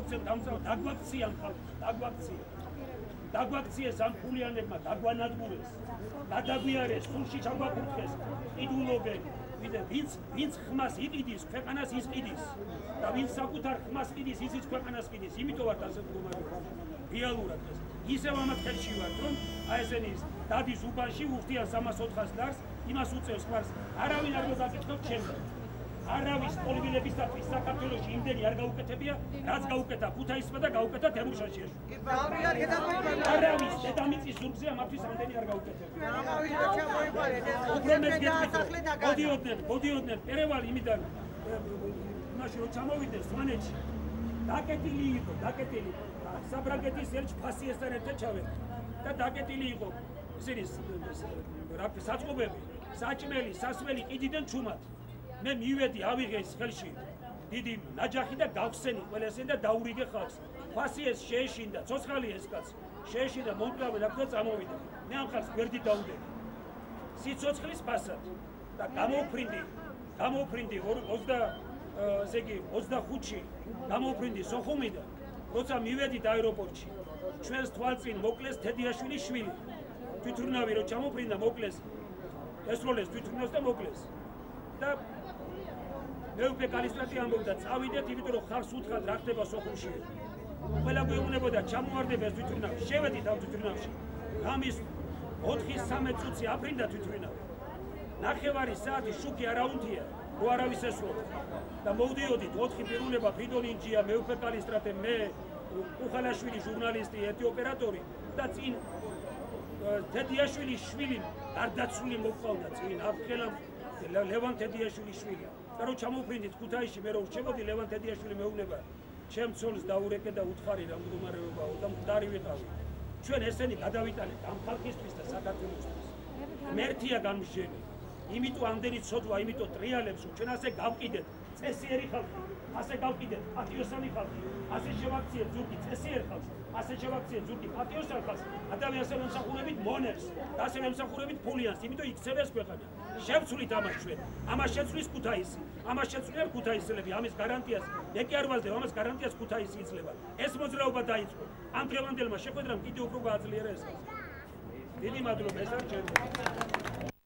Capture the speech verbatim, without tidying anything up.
მოგცემ დამწავა დაგვაქციან ხალხს, დაგვაქციან. დაგვაქციეს ამ ფულიანებმა, დაგვანადგურეს, გადაგვიარეს, სულში ჩაგვაკურთხეს, ყიდულობენ. ვიდრე ვინც ვინც ხმას იყიდის, ქვეყანას ისყიდის და ვინც საკუთარ ხმას ყიდის, ისიც ქვეყანას ყიდის. იმიტომ ვართ ასე მდგომარეობა. რეალურად ეს. ისევ ამათ ხელში ვართ, რომ აი ესენი დადის უბანში უხდიან სამას ოთხას ლარს, იმას უწევს ხმას. არავინ არ მოგაკითხავთ ჩემს. არავის პოლივილებისათვის საქართველოში იმდენი არ გაუკეთებია, რაც გაუკეთა ქუთაისმა და გაუკეთა თემურშაშიაში. არავის დედამიწის ზურგზე ამათვის ამდენი არ გაუკეთებია. უფრო მეც გეტყვით, მოდიოდნენ, მოდიოდნენ პერევალი იმიდან იმაში რომ ჩამოვიდნენ სვანეთში. დაკეტილი იყო, დაკეტილი. საბრაგეთის ელჩ ფასიესთან ერთად ჩავედი და დაკეტილი იყო ისინი საწყობები, საჭმელი, სასმელი ყიდიდან ჩუმად. მე მივედი ავიღე ის ხელში დიდი ნაჯახი და გავხსენი ყველასენ და დაურიგე ხალხს. ფასიეს შეეშინდა, ცოცხალი ეს კაცი. შეეშინდა მომკლავე და წამოვიდა. მე ამ ხალხს გვერდით დაუდები. სიცოცხლის ფასად და გამოვფრინდი, გამოვფრინდი ოცდა ესე იგი ოცდახუთში გამოვფრინდი სოხუმიდან. როცა მივედით აეროპორტში, ჩვენს თვალწინ მოკლეს თედიაშვილის შვილი. თვითმფრინავი რო ჩამოფრინდა მოკლეს, ესროლეს თვითმფრინავს და მოკლეს. და მეუფე კალისტრატი ამბობდა წავიდეთ, იმიტომ რომ ხალხს უთხრათ რა ხდება სოხუმში. ყველა გვეუბნებოდა ჩამოვარდეთ თვითმფრინავში, შევედით ამ თვითმფრინავში. გამის ოთხი სამი წუთი აფრინდა თვითმფრინავი. ნახევარი საათი შუქი არაუნდია, რო არავის ესროლა. და მოვდიოდით ოთხი პიროვნება ფრიდონინჯია, მეუფე კალისტრატე, მე, უხალაშვილი ჟურნალისტი, ერთი ოპერატორი და წინ თედიაშვილის შვილი გარდაცვლილი მოყავდა წინ აფხელა ლევან თედიაშვილის შვილი. და რო ჩამოვფრინდით ქუთაისში, მე რო რჩებოდი ლევან თედიაშვილი მეუბნება, ჩემ ცოლს დაურეკე და უთხარი რა მდგომარეობაო და მკვდარი ვიყავი. ჩვენ ესენი გადავიტანეთ ამ ხალხისთვის და საქართველოსთვის. მერთია გამსჯელი. იმიტომ ამდენი ცოდვა, იმიტომ ტრიალებს, რომ ჩვენ ასე გავყიდეთ წესიერი ხალხი, ასე გავყიდეთ პატრიოტული ხალხი, ასე შევაქციეთ ზურგი წესიერ ხალხს, ასე შევაქციეთ ზურგი პატრიოტულ ხალხს, ადამიანს ემსახურებით მონებს, და ასე ემსახურებით ფულიანს, იმიტომ იქცევა ეს ქვეყანა. შევცვლით ამას ჩვენ, ამას შეცვლის ქუთაისი, ამას შეცვლიან ქუთაისელები, ამის გარანტიას, მე კი არ ვაძლევ, ამას გარანტიას ქუთაისი იძლევა. ეს მოძრაობა დაიწყო. ამ დღევანდელმა შეხვედრამ კიდევ უფრო გააძლიერა ეს ხალხი. დიდი მადლობა, ეს არ ჩემი.